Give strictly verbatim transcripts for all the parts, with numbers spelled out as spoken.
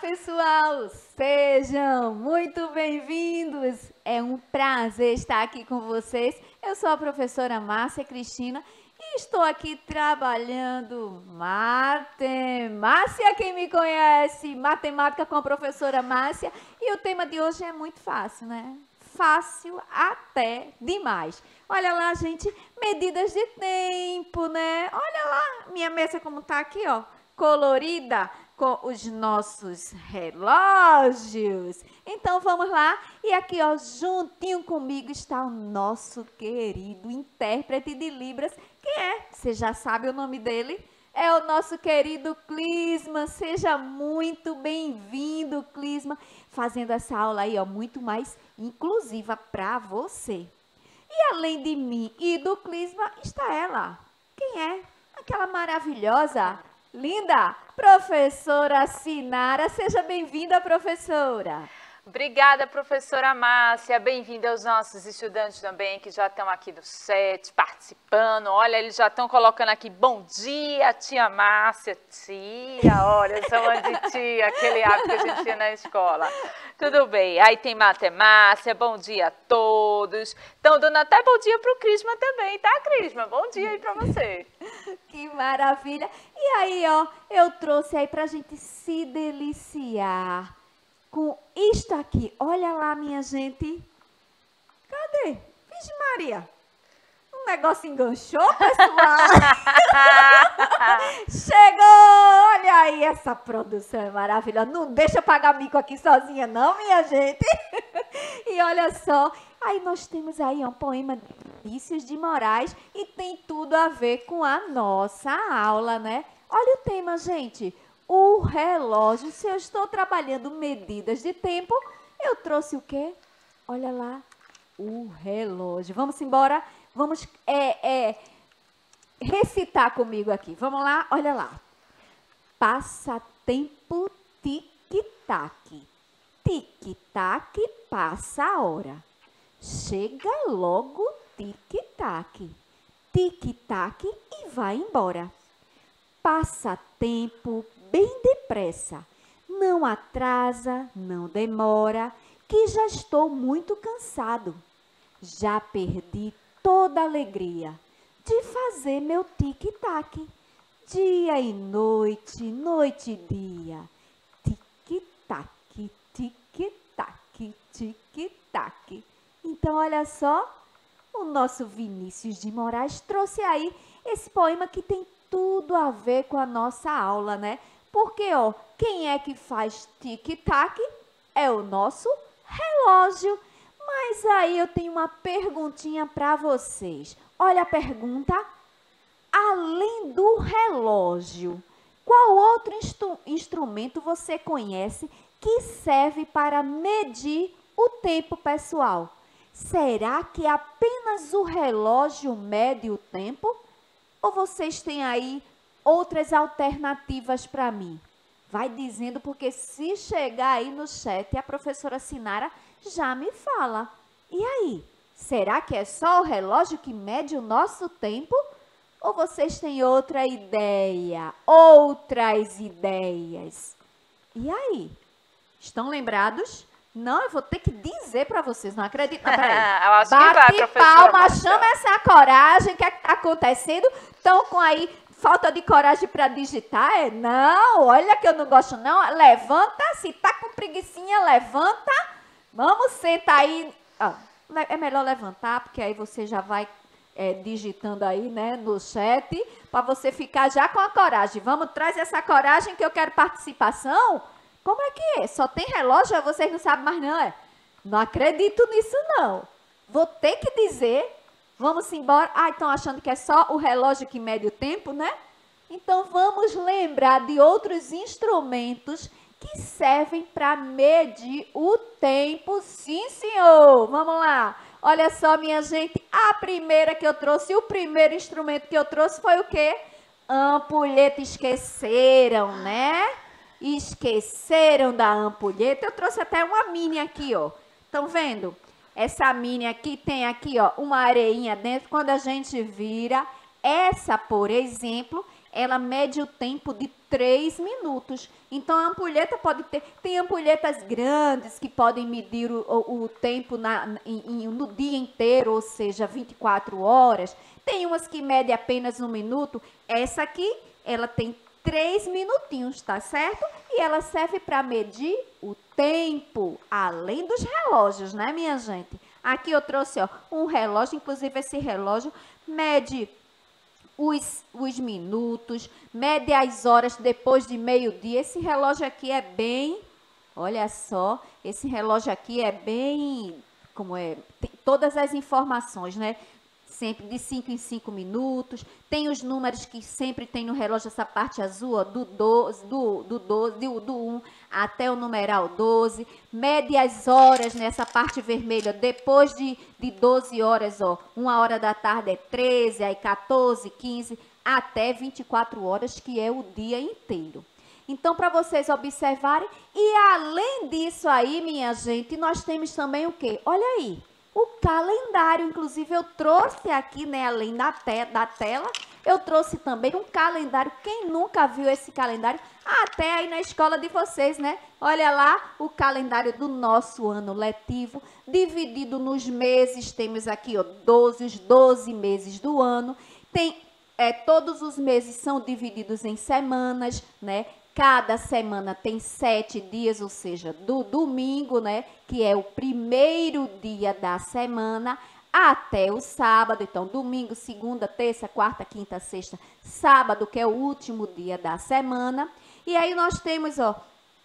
pessoal, sejam muito bem-vindos. É um prazer estar aqui com vocês. Eu sou a professora Márcia Cristina e estou aqui trabalhando matemática. Quem me conhece, matemática com a professora Márcia. E o tema de hoje é muito fácil, né? Fácil até demais. Olha lá, gente, medidas de tempo, né? Olha lá, minha mesa como tá aqui, ó, colorida, com os nossos relógios. Então, vamos lá. E aqui, ó, juntinho comigo está o nosso querido intérprete de Libras. Quem é? Você já sabe o nome dele? É o nosso querido Clisma. Seja muito bem-vindo, Clisma, fazendo essa aula aí, ó, muito mais inclusiva para você. E além de mim e do Clisma, está ela. Quem é? Aquela maravilhosa, linda professora Sinara. Seja bem-vinda, professora. Obrigada, professora Márcia. Bem-vinda aos nossos estudantes também, que já estão aqui no chat, participando. Olha, eles já estão colocando aqui, bom dia, tia Márcia. Tia, olha, chamando de tia, aquele hábito que a gente tinha na escola. Tudo bem. Aí tem matemática, bom dia a todos. Estão dando até bom dia para o Crisma também, tá, Crisma? Bom dia aí para você. Que maravilha. E aí, ó, eu trouxe aí pra gente se deliciar com isto aqui. Olha lá, minha gente. Cadê? Vixe Maria. Um negócio enganchou, pessoal. Chegou! Olha aí, essa produção é maravilhosa. Não deixa eu pagar mico aqui sozinha, não, minha gente. E olha só, aí nós temos aí um poema de Vinícius de Moraes e tem tudo a ver com a nossa aula, né? Olha o tema, gente. O relógio. Se eu estou trabalhando medidas de tempo, eu trouxe o quê? Olha lá, o relógio. Vamos embora? Vamos é, é, recitar comigo aqui. Vamos lá? Olha lá. Passatempo tic-tac. Tic-tac passa a hora. Chega logo tic-tac. Tic-tac e vai embora. Passatempo bem depressa. Não atrasa, não demora, que já estou muito cansado. Já perdi toda a alegria de fazer meu tic-tac. Dia e noite, noite e dia. Tic-tac, tic-tac, tic-tac. Então, olha só, o nosso Vinícius de Moraes trouxe aí esse poema que tem tudo a ver com a nossa aula, né? Porque, ó, quem é que faz tic-tac? É o nosso relógio. Mas aí eu tenho uma perguntinha para vocês. Olha a pergunta. Além do relógio, qual outro instru- instrumento você conhece que serve para medir o tempo, pessoal? Será que apenas o relógio mede o tempo? Ou vocês têm aí outras alternativas para mim? Vai dizendo, porque se chegar aí no chat, a professora Sinara já me fala. E aí, será que é só o relógio que mede o nosso tempo? Ou vocês têm outra ideia? Outras ideias? E aí? Estão lembrados? Não, eu vou ter que dizer para vocês, não acredito. Não, peraí. Eu acho que vai, Bate professora palma, Márcia. chama essa coragem que está acontecendo. Estão com aí falta de coragem para digitar? É? Não, olha que eu não gosto não. Levanta, se tá com preguicinha, levanta. Vamos sentar aí. Ó, é melhor levantar, porque aí você já vai é, digitando aí, né, no chat, para você ficar já com a coragem. Vamos, traz essa coragem que eu quero participação. Como é que é? Só tem relógio? Vocês não sabem mais não, é? Não acredito nisso, não. Vou ter que dizer. Vamos embora. Ah, estão achando que é só o relógio que mede o tempo, né? Então, vamos lembrar de outros instrumentos que servem para medir o tempo. Sim, senhor. Vamos lá. Olha só, minha gente. A primeira que eu trouxe, o primeiro instrumento que eu trouxe foi o quê? Ampulheta. Esqueceram, né? Esqueceram da ampulheta. Eu trouxe até uma mini aqui, ó. Estão vendo? Essa mini aqui tem aqui, ó, uma areinha dentro. Quando a gente vira, essa, por exemplo, ela mede o tempo de três minutos. Então, a ampulheta pode ter... Tem ampulhetas grandes que podem medir o, o, o tempo na, em, no dia inteiro, ou seja, vinte e quatro horas. Tem umas que medem apenas um minuto. Essa aqui, ela tem três minutinhos, tá certo? E ela serve para medir o tempo, além dos relógios, né, minha gente? Aqui eu trouxe, ó, um relógio, inclusive esse relógio mede os, os minutos, mede as horas depois de meio-dia. Esse relógio aqui é bem, olha só, esse relógio aqui é bem, como é, tem todas as informações, né? Sempre de cinco em cinco minutos. Tem os números que sempre tem no relógio, essa parte azul, ó, do doze, do, do doze, do, do um até o numeral doze. Mede as horas nessa parte vermelha, depois de, de doze horas, ó, uma hora da tarde é treze, aí quatorze, quinze, até vinte e quatro horas, que é o dia inteiro. Então, para vocês observarem, e além disso aí, minha gente, nós temos também o quê? Olha aí. O calendário, inclusive eu trouxe aqui, né, além da, te da tela, eu trouxe também um calendário. Quem nunca viu esse calendário? Até aí na escola de vocês, né? Olha lá o calendário do nosso ano letivo, dividido nos meses. Temos aqui, ó, doze, os doze meses do ano. Tem, é, todos os meses são divididos em semanas, né? Cada semana tem sete dias, ou seja, do domingo, né, que é o primeiro dia da semana, até o sábado. Então, domingo, segunda, terça, quarta, quinta, sexta, sábado, que é o último dia da semana. E aí nós temos, ó,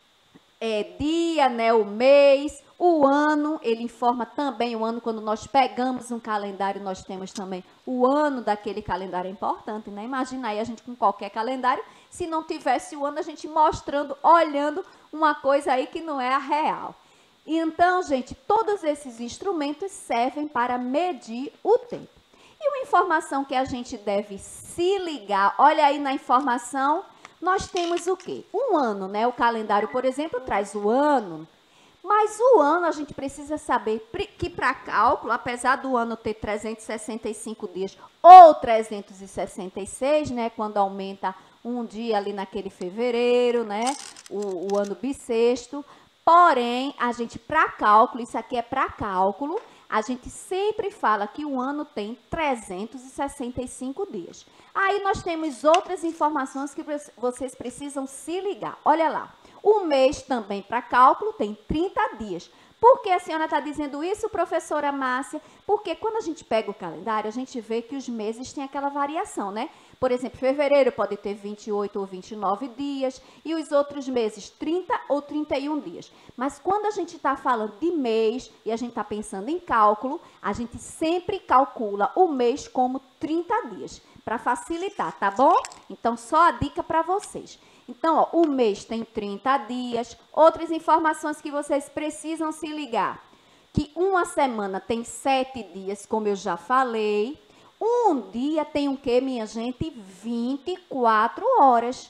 é, dia, né, o mês, o ano, ele informa também o ano. Quando nós pegamos um calendário, nós temos também o ano daquele calendário. É importante, né? Imagina aí a gente com qualquer calendário, se não tivesse o ano, a gente mostrando, olhando uma coisa aí que não é a real. Então, gente, todos esses instrumentos servem para medir o tempo. E uma informação que a gente deve se ligar, olha aí na informação, nós temos o quê? Um ano, né? O calendário, por exemplo, traz o ano. Mas o ano, a gente precisa saber que para cálculo, apesar do ano ter trezentos e sessenta e cinco dias ou trezentos e sessenta e seis, né, quando aumenta um dia ali naquele fevereiro, né, o, o ano bissexto, porém, a gente para cálculo, isso aqui é para cálculo, a gente sempre fala que o ano tem trezentos e sessenta e cinco dias. Aí nós temos outras informações que vocês precisam se ligar. Olha lá. O mês também para cálculo tem trinta dias. Por que a senhora está dizendo isso, professora Márcia? Porque quando a gente pega o calendário, a gente vê que os meses têm aquela variação, né? Por exemplo, fevereiro pode ter vinte e oito ou vinte e nove dias e os outros meses trinta ou trinta e um dias. Mas quando a gente está falando de mês e a gente está pensando em cálculo, a gente sempre calcula o mês como trinta dias, para facilitar, tá bom? Então, só a dica para vocês. Então, ó, o mês tem trinta dias. Outras informações que vocês precisam se ligar. Que uma semana tem sete dias, como eu já falei. Um dia tem o quê, minha gente? vinte e quatro horas.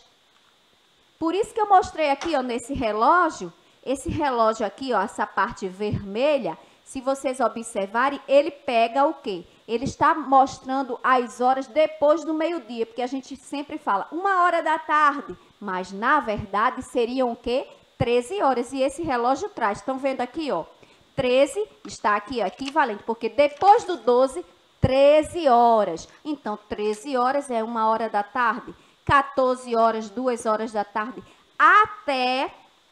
Por isso que eu mostrei aqui, ó, nesse relógio. Esse relógio aqui, ó, essa parte vermelha, se vocês observarem, ele pega o quê? Ele está mostrando as horas depois do meio-dia, porque a gente sempre fala uma hora da tarde, mas na verdade seriam o quê? treze horas. E esse relógio traz, estão vendo aqui, ó, treze está aqui, ó, equivalente, porque depois do doze, treze horas. Então, treze horas é uma hora da tarde, quatorze horas, duas horas da tarde, até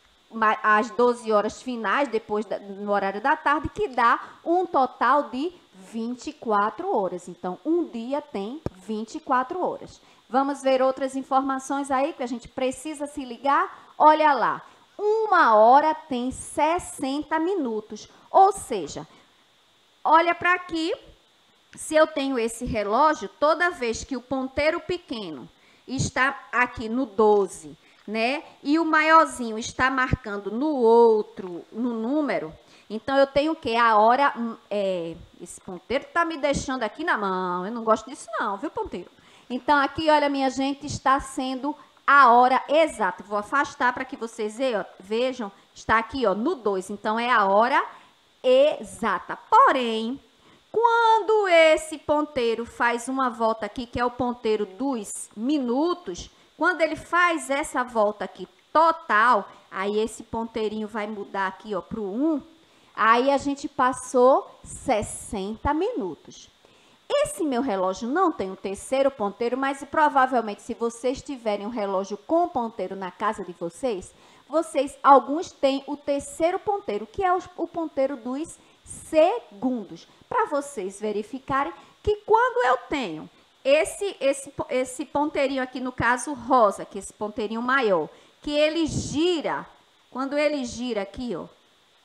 às doze horas finais, depois da, no horário da tarde, que dá um total de vinte e quatro horas. Então, um dia tem vinte e quatro horas. Vamos ver outras informações aí que a gente precisa se ligar? Olha lá, uma hora tem sessenta minutos. Ou seja, olha para aqui, se eu tenho esse relógio, toda vez que o ponteiro pequeno está aqui no doze, né? E o maiorzinho está marcando no outro, no número. Então, eu tenho o quê? A hora... É, esse ponteiro está me deixando aqui na mão. Eu não gosto disso não, viu, ponteiro? Então, aqui, olha, minha gente, está sendo a hora exata. Vou afastar para que vocês vejam. Está aqui, ó, no dois. Então, é a hora exata. Porém, quando esse ponteiro faz uma volta aqui, que é o ponteiro dos minutos, Quando ele faz essa volta aqui total, aí esse ponteirinho vai mudar aqui, ó, para o um. Aí a gente passou sessenta minutos. Esse meu relógio não tem um terceiro ponteiro, mas provavelmente se vocês tiverem um relógio com ponteiro na casa de vocês, vocês, alguns têm o terceiro ponteiro, que é o, o ponteiro dos segundos. Para vocês verificarem que quando eu tenho esse, esse, esse ponteirinho aqui, no caso rosa, que é esse ponteirinho maior, que ele gira, quando ele gira aqui, ó,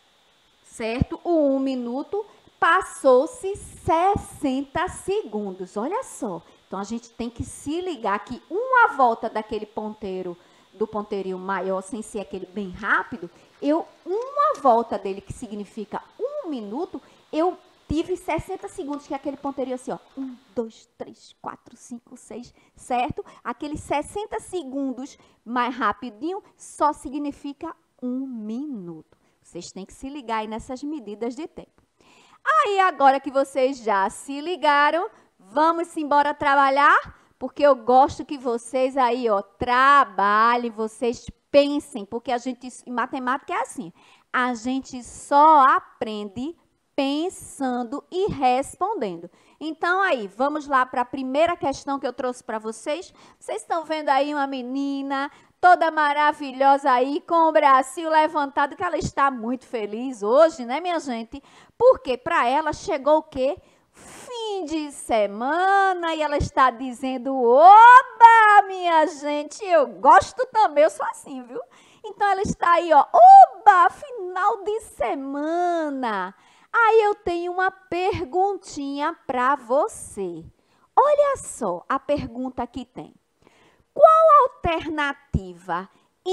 certo? O um minuto passou-se sessenta segundos. Olha só. Então, a gente tem que se ligar que uma volta daquele ponteiro, do ponteirinho maior, sem ser aquele bem rápido, eu, uma volta dele, que significa um minuto, eu tive sessenta segundos, que é aquele ponteirinho assim, ó. Um, dois, três, quatro, cinco, seis, certo? Aqueles sessenta segundos mais rapidinho só significa um minuto. Vocês têm que se ligar aí nessas medidas de tempo. Aí, agora que vocês já se ligaram, vamos embora trabalhar? Porque eu gosto que vocês aí, ó, trabalhem, vocês pensem, porque a gente, em matemática é assim, a gente só aprende pensando e respondendo. Então, aí, vamos lá para a primeira questão que eu trouxe para vocês. Vocês estão vendo aí uma menina toda maravilhosa aí, com o bracinho levantado, que ela está muito feliz hoje, né, minha gente? Porque para ela chegou o quê? Fim de semana, e ela está dizendo, oba, minha gente, eu gosto também, eu sou assim, viu? Então, ela está aí, ó, oba, final de semana. Aí eu tenho uma perguntinha para você. Olha só a pergunta que tem. Qual alternativa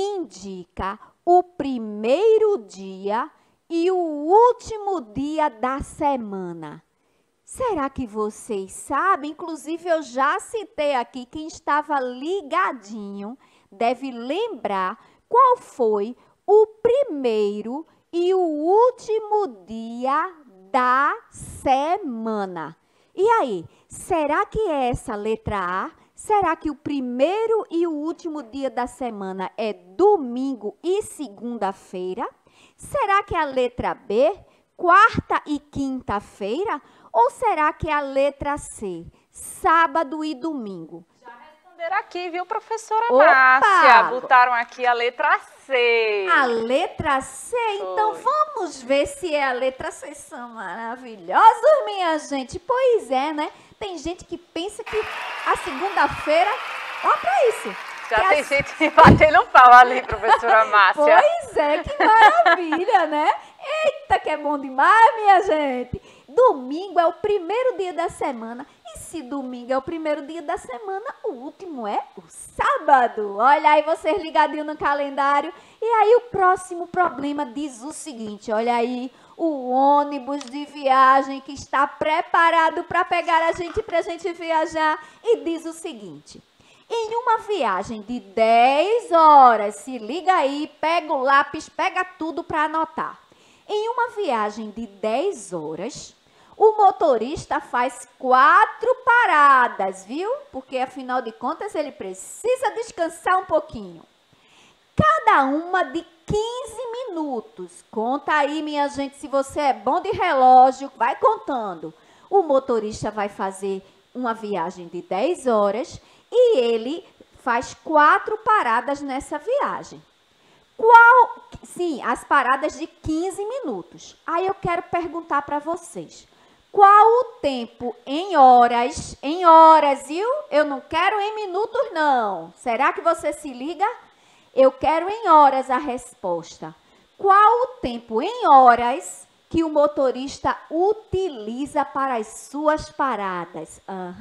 indica o primeiro dia e o último dia da semana? Será que vocês sabem? Inclusive, eu já citei aqui, quem estava ligadinho deve lembrar qual foi o primeiro e o último dia da semana. E aí, será que é essa letra A? Será que o primeiro e o último dia da semana é domingo e segunda-feira? Será que é a letra B, quarta e quinta-feira? Ou será que é a letra C, sábado e domingo? Já responderam aqui, viu, professora Opa! Márcia? Botaram aqui a letra C. A letra C? Foi. Então vamos ver se é a letra C. São maravilhosos, minha gente. Pois é, né? Tem gente que pensa que a segunda-feira... Olha pra isso. Já tem a... gente batendo pau ali, professora Márcia. Pois é, que maravilha, né? Eita, que é bom demais, minha gente. Domingo é o primeiro dia da semana. E se domingo é o primeiro dia da semana, o último é o sábado. Olha aí vocês ligadinhos no calendário. E aí o próximo problema diz o seguinte, olha aí, o ônibus de viagem que está preparado para pegar a gente, para a gente viajar. E diz o seguinte, em uma viagem de dez horas, se liga aí, pega o lápis, pega tudo para anotar. Em uma viagem de dez horas, o motorista faz quatro paradas, viu? Porque, afinal de contas, ele precisa descansar um pouquinho. Cada uma de quinze minutos. Conta aí, minha gente, se você é bom de relógio, vai contando. O motorista vai fazer uma viagem de dez horas e ele faz quatro paradas nessa viagem. Qual? Sim, as paradas de quinze minutos. Aí eu quero perguntar para vocês. Qual o tempo em horas? Em horas, viu? Eu não quero em minutos, não. Será que você se liga? Eu quero em horas a resposta. Qual o tempo em horas que o motorista utiliza para as suas paradas?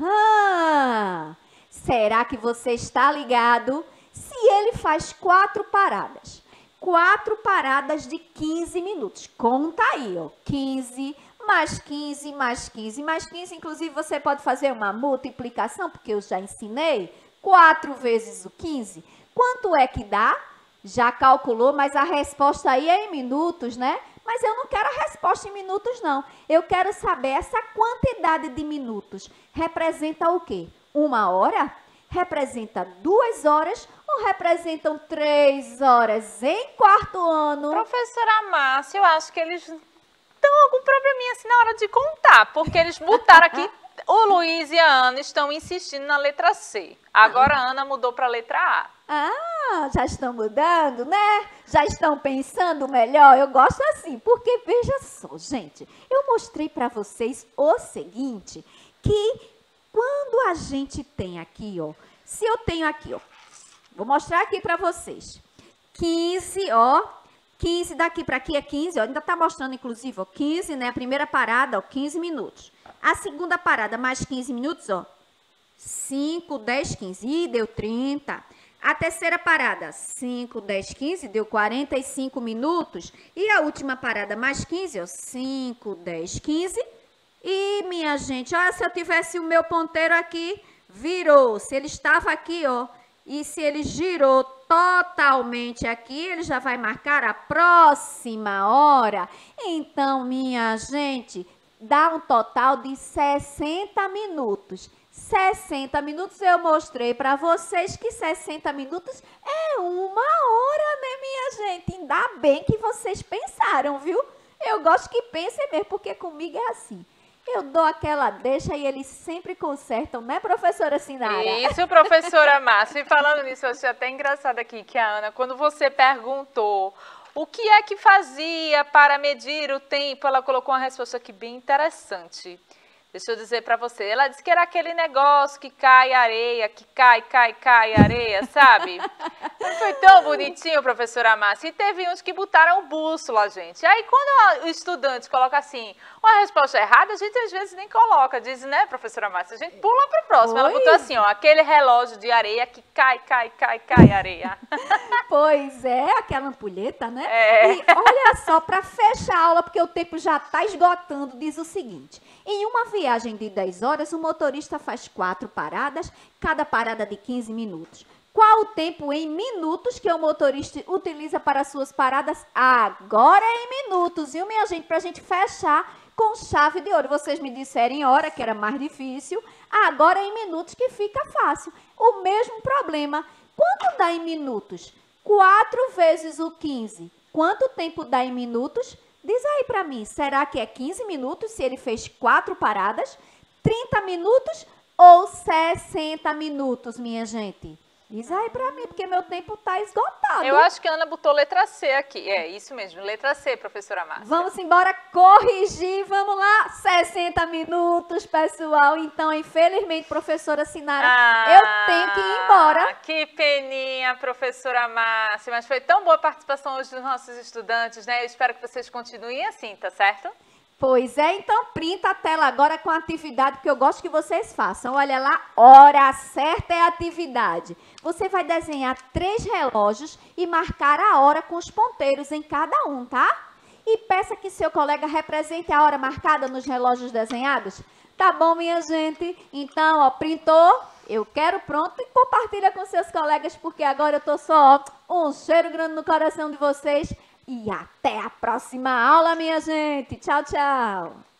Aham. Será que você está ligado? Se ele faz quatro paradas. Quatro paradas de quinze minutos. Conta aí, ó. quinze, mais quinze, mais quinze, mais quinze. Inclusive, você pode fazer uma multiplicação, porque eu já ensinei. quatro vezes o quinze. Quanto é que dá? Já calculou, mas a resposta aí é em minutos, né? Mas eu não quero a resposta em minutos, não. Eu quero saber essa quantidade de minutos. Representa o quê? Uma hora? representa duas horas ou representam três horas em quarto ano? Professora Márcia, eu acho que eles estão algum probleminha assim na hora de contar, porque eles botaram aqui, o Luiz e a Ana estão insistindo na letra C. Agora a Ana mudou para a letra A. Ah, já estão mudando, né? Já estão pensando melhor. Eu gosto assim, porque veja só, gente, eu mostrei para vocês o seguinte, que quando a gente tem aqui, ó, se eu tenho aqui, ó, vou mostrar aqui para vocês, quinze, ó, quinze daqui para aqui é quinze, ó, ainda tá mostrando inclusive, ó, quinze, né? A primeira parada, ó, quinze minutos. A segunda parada mais quinze minutos, ó, cinco, dez, quinze, ih, deu trinta. A terceira parada, cinco, dez, quinze, deu quarenta e cinco minutos. E a última parada mais quinze, ó, cinco, dez, quinze. E, minha gente, olha, se eu tivesse o meu ponteiro aqui, virou. Se ele estava aqui, ó, e se ele girou totalmente aqui, ele já vai marcar a próxima hora. Então, minha gente, dá um total de sessenta minutos. sessenta minutos eu mostrei para vocês que sessenta minutos é uma hora, né, minha gente? Ainda bem que vocês pensaram, viu? Eu gosto que pensem mesmo, porque comigo é assim. Eu dou aquela deixa e eles sempre consertam, né, professora Sinara? Isso, professora Márcia. E falando nisso, eu achei até engraçado aqui que a Ana, quando você perguntou o que é que fazia para medir o tempo, ela colocou uma resposta aqui bem interessante. Deixa eu dizer para você, ela disse que era aquele negócio que cai areia, que cai, cai, cai areia, sabe? Não foi tão bonitinho, professora Márcia. E teve uns que botaram bússola, gente. Aí quando o estudante coloca assim, uma resposta errada, a gente às vezes nem coloca. Diz, né, professora Márcia? A gente pula para o próximo. Ela botou assim, ó, aquele relógio de areia que cai, cai, cai, cai areia. Pois é, aquela ampulheta, né? É. E olha só, para fechar a aula, porque o tempo já está esgotando, diz o seguinte. Em uma viagem de dez horas, o motorista faz quatro paradas, cada parada de quinze minutos. Qual o tempo em minutos que o motorista utiliza para suas paradas? Agora é em minutos, viu, minha gente? Para a gente fechar com chave de ouro. Vocês me disseram em hora, que era mais difícil. Agora é em minutos que fica fácil. O mesmo problema. Quanto dá em minutos? quatro vezes o quinze. Quanto tempo dá em minutos? Diz aí para mim, será que é quinze minutos se ele fez quatro paradas, trinta minutos ou sessenta minutos, minha gente? Diz aí para mim, porque meu tempo está esgotado. Eu acho que a Ana botou letra C aqui. É, isso mesmo, letra C, professora Márcia. Vamos embora corrigir, vamos lá. sessenta minutos, pessoal. Então, infelizmente, professora Sinara, ah, eu tenho que ir embora. Que peninha, professora Márcia. Mas foi tão boa a participação hoje dos nossos estudantes, né? Eu espero que vocês continuem assim, tá certo? Pois é, então printa a tela agora com a atividade que eu gosto que vocês façam. Olha lá, hora certa é a atividade. Você vai desenhar três relógios e marcar a hora com os ponteiros em cada um, tá? E peça que seu colega represente a hora marcada nos relógios desenhados. Tá bom, minha gente? Então, ó, printou, eu quero pronto e compartilha com seus colegas, porque agora eu tô só, ó, um cheiro grande no coração de vocês. E até a próxima aula, minha gente. Tchau, tchau.